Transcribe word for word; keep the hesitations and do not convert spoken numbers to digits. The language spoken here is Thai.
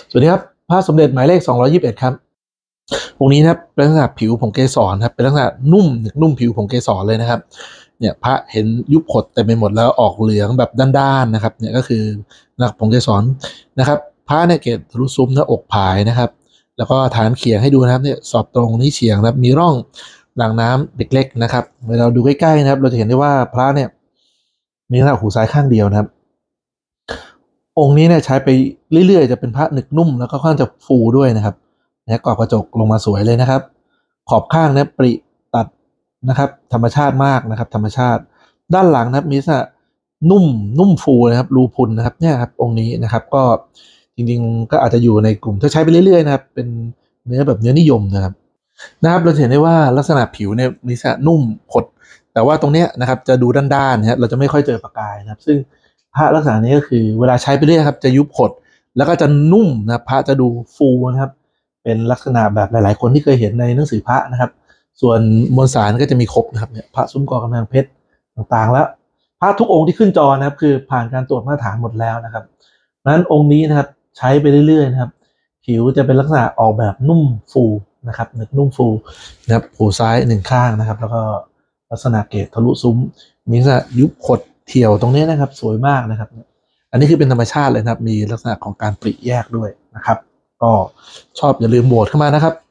สวัสดีครับพระสมเด็จหมายเลขสองร้อยยี่สิบเอ็ดครับองค์นี้นะครับเป็นลักษณะผิวผงเกสรครับเป็นลักษณะนุ่มนุ่มผิวผงเกสรเลยนะครับเนี่ยพระเห็นยุบขดเต็มไปหมดแล้วออกเหลืองแบบด้านๆนะครับเนี่ยก็คือนักผงเกสรนะครับพระเนี่ยเกศทะลุซุ้มหน้าอกผายนะครับแล้วก็ฐานเขียงให้ดูนะครับเนี่ยสอบตรงนี้เฉียงนะครับมีร่องหลังน้ำเด็กเล็กนะครับเวลาเราดูใกล้ๆนะครับเราจะเห็นได้ว่าพระเนี่ยมีลักษณะหูซ้ายข้างเดียวนะครับองค์นี้เนี่ยใช้ไปเรื่อยๆจะเป็นพระหนึกนุ่มแล้วก็ค่อนข้างจะฟูด้วยนะครับนะกรอบกระจกลงมาสวยเลยนะครับขอบข้างเนี่ยปริตัดนะครับธรรมชาติมากนะครับธรรมชาติด้านหลังนะครับมีลักษณะนุ่มนุ่มฟูนะครับรูพุนนะครับเนี่ยครับองค์นี้นะครับก็จริงๆก็อาจจะอยู่ในกลุ่มถ้าใช้ไปเรื่อยๆนะครับเป็นเนื้อแบบเนื้อนิยมนะครับนะครับเราเห็นได้ว่าลักษณะผิวเนี่ยมีลักษณะนุ่มขดแต่ว่าตรงเนี้ยนะครับจะดูด้านๆนะฮะเราจะไม่ค่อยเจอประกายนะครับซึ่งพระลักษณะนี้ก็คือเวลาใช้ไปเรื่อยครับจะยุบขดแล้วก็จะนุ่มนะพระจะดูฟูนะครับเป็นลักษณะแบบหลายๆคนที่เคยเห็นในหนังสือพระนะครับส่วนมวลสารก็จะมีครบนะครับเนี่ยพระซุ้มกอกำแพงเพชรต่างๆแล้วพระทุกองค์ที่ขึ้นจอนะครับคือผ่านการตรวจมาตรฐานหมดแล้วนะครับเพราะฉะนั้นองค์นี้นะครับใช้ไปเรื่อยๆนะครับผิวจะเป็นลักษณะออกแบบนุ่มฟูนะครับหนึกนุ่มฟูนะครับหูซ้ายหนึ่งข้างนะครับแล้วก็ลักษณะเกศทะลุซุ้มมีลักษณะยุบขดเถี่ยวตรงนี้นะครับสวยมากนะครับอันนี้คือเป็นธรรมชาติเลยนะครับมีลักษณะของการปริแยกด้วยนะครับก็ชอบอย่าลืมโหวตเข้ามานะครับ